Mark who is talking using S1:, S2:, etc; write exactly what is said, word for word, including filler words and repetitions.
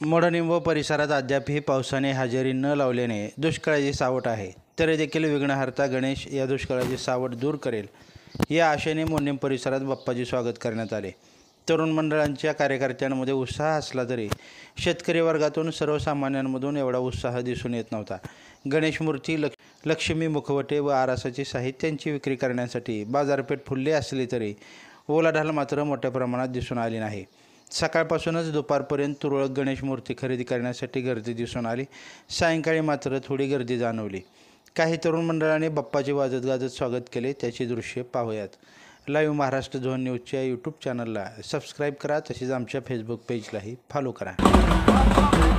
S1: modnimb परिसरात अद्यापही पावसाने हजेरी न लावल्याने दुष्काळाची सावट आहे. तरी देखील विघ्नहर्ता गणेश या दुष्काळाची सावट दूर करेल या आशेने modnimb परिसरात बाप्पाचे स्वागत करण्यात आले. तरुण मंडळांच्या कार्यकर्त्यांमध्ये उत्साह असला तरी शेतकरी वर्गातून सर्वसामान्यांमधून एवढा उत्साह दिसून येत नव्हता. गणेश मूर्ती, लक्ष्मी मुखवटे व आरासाची साहित्यांची विक्री करण्यासाठी बाजारपेठ फुलली असली तरी ओलाढाल मात्र मोठ्या प्रमाणात दिसून आली नाही. सकाळपासूनच दुपारपर्यंत तुरळक गणेश मूर्ती खरेदी करण्यासाठी गर्दी दिसून आली. सायंकाळी मात्र थोडी गर्दी जाणवली. काही तरुण मंडळाने बाप्पाचे वाजत गाजत स्वागत केले, त्याची दृश्ये पाहूयात. लाईव्ह महाराष्ट्र झोन न्यूजच्या यूट्यूब चॅनलला सबस्क्राईब करा, तसेच आमच्या फेसबुक पेजलाही फॉलो करा.